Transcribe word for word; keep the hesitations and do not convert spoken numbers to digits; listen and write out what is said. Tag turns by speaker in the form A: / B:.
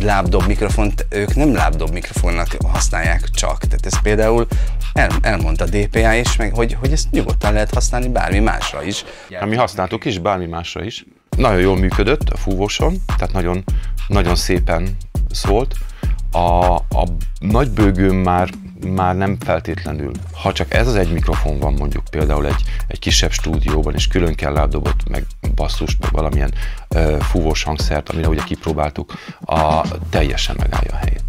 A: lábdob mikrofont ők nem lábdob mikrofonnak használják csak. Tehát ez például el, elmondta a dé pé á is, meg, hogy, hogy ezt nyugodtan lehet használni bármi másra is.
B: Mi használtuk is, bármi másra is. Nagyon jól működött a fúvóson, tehát nagyon, nagyon szépen szólt. A, a nagybőgőm már, már nem feltétlenül. Ha csak ez az egy mikrofon van mondjuk például egy, egy kisebb stúdióban, és külön kell lábdobot, meg basszust, meg valamilyen uh, fúvós hangszert, amire ugye kipróbáltuk, a, teljesen megállja a helyét.